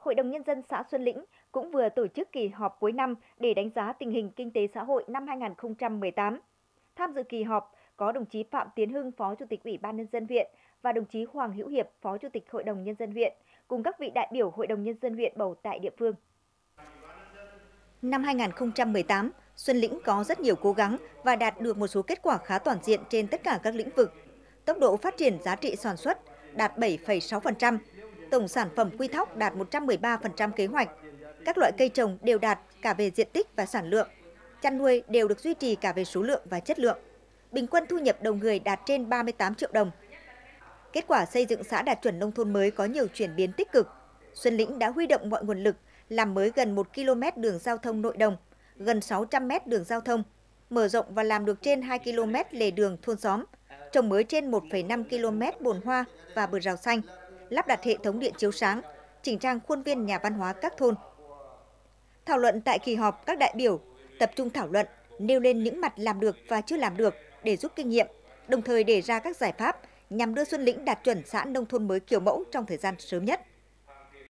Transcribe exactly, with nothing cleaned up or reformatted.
Hội đồng Nhân dân xã Xuân Lĩnh cũng vừa tổ chức kỳ họp cuối năm để đánh giá tình hình kinh tế xã hội năm hai nghìn không trăm mười tám. Tham dự kỳ họp có đồng chí Phạm Tiến Hưng, Phó Chủ tịch Ủy ban Nhân dân huyện và đồng chí Hoàng Hữu Hiệp, Phó Chủ tịch Hội đồng Nhân dân huyện, cùng các vị đại biểu Hội đồng Nhân dân huyện bầu tại địa phương. Năm hai nghìn không trăm mười tám, Xuân Lĩnh có rất nhiều cố gắng và đạt được một số kết quả khá toàn diện trên tất cả các lĩnh vực. Tốc độ phát triển giá trị sản xuất đạt bảy phẩy sáu phần trăm, tổng sản phẩm quy thóc đạt một trăm mười ba phần trăm kế hoạch. Các loại cây trồng đều đạt cả về diện tích và sản lượng. Chăn nuôi đều được duy trì cả về số lượng và chất lượng. Bình quân thu nhập đầu người đạt trên ba mươi tám triệu đồng. Kết quả xây dựng xã đạt chuẩn nông thôn mới có nhiều chuyển biến tích cực. Xuân Lĩnh đã huy động mọi nguồn lực, làm mới gần một ki lô mét đường giao thông nội đồng, gần sáu trăm mét đường giao thông, mở rộng và làm được trên hai ki lô mét lề đường thôn xóm, trồng mới trên một phẩy năm ki lô mét bồn hoa và bờ rào xanh, lắp đặt hệ thống điện chiếu sáng, chỉnh trang khuôn viên nhà văn hóa các thôn. Thảo luận tại kỳ họp, các đại biểu tập trung thảo luận, nêu lên những mặt làm được và chưa làm được để rút kinh nghiệm, đồng thời đề ra các giải pháp nhằm đưa Xuân Lĩnh đạt chuẩn xã nông thôn mới kiểu mẫu trong thời gian sớm nhất.